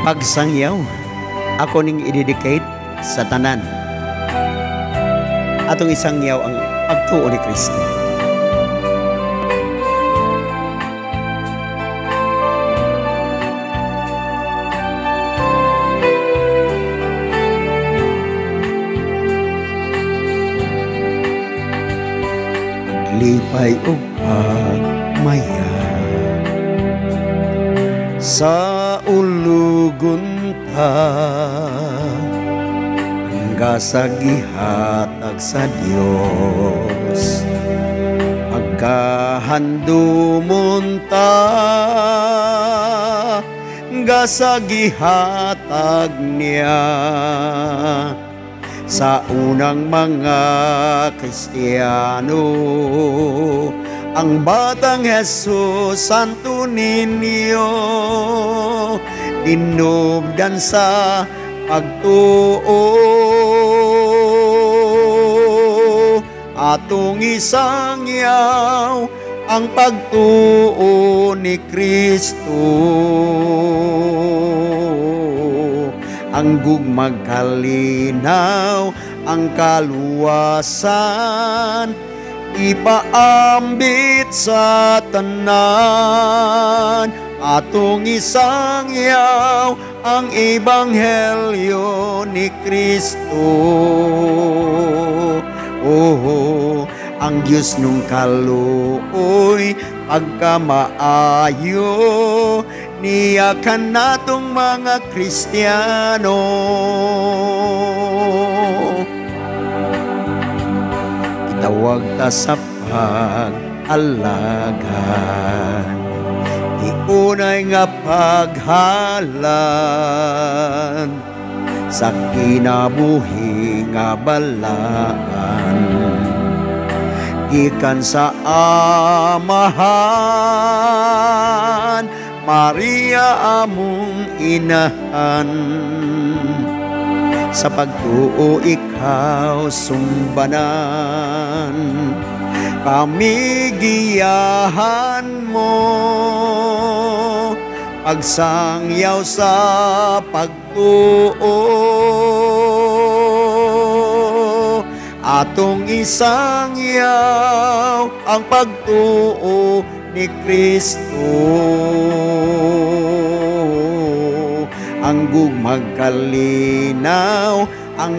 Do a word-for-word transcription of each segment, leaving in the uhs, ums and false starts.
pagsangyaw ako ning i-dedicate sa tanan. Atong isangyaw ang pagtuo ni Kristo. Lipay o pagmaya sa ulugon ta, hangga sa gihatag sa Dios, agkahandumon ta, hangga sa gihatag niya. Sa unang mga Kristiyano, ang batang Jesus Santo Niño, dinubdan sa pagtuo. Atong isangyaw ang pagtuo ni Kristo, ang gugmag kalinaw, ang kaluwasan, ipaambit sa tanan. Atong isangyaw ang ebanghelyo ni Kristo. Oh, ang Diyos nung kaluoy pagkamaayo, niyakan natong mga Kristiyano. Itawag ta sa pag-alagan, iunay nga paghalan, sa kinabuhi nga balaan, gikan sa amahan, Maria among inahan. Sa pagtuo ikaw sumbanan, kami giyahan mo, pagsangyaw sa pagtuo. Atong isangyaw ang pagtuo ni Kristo, ang gugmag kalinaw, ang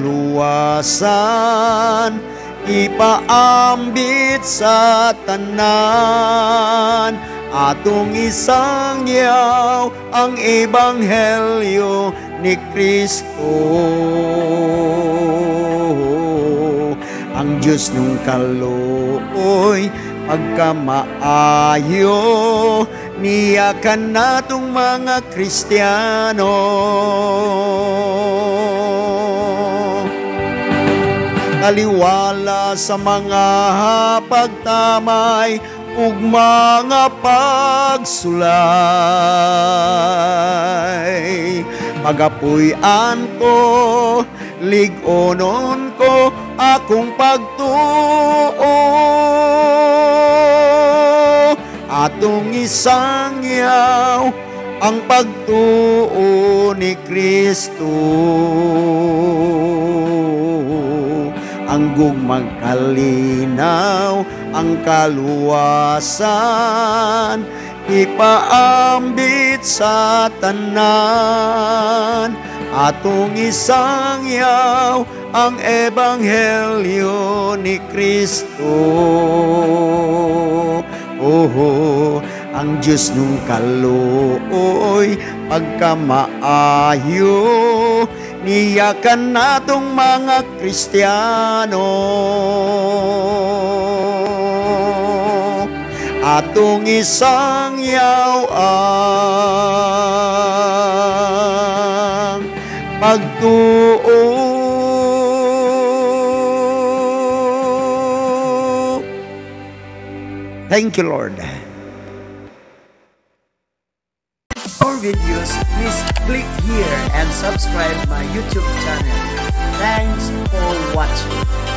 kaluwasan, ipaambit sa tanan. Atong isangyaw ang ebanghelyo ni Kristo, ang Diyos nung kaluoy pagkamaayo, niyakan natong mga Kristiyano. Taliwala sa mga pagtamay ug mga pagsulay, pagapuy-an ko, lig-onon ko akong pagtuo. Atong isangyaw ang pagtuo ni Kristo, ang gugmag kalinaw, ang kaluwasan, ipaambit sa tanan. Atong isangyaw ang ebanghelyo ni Kristo. Oh, ang Diyos nung kaluoy pagkamaayo, niyakan natong mga Kristiyano. Atong isangyaw ang pagtuo. Thank you, Lord. For videos, please click here and subscribe my YouTube channel. Thanks for watching.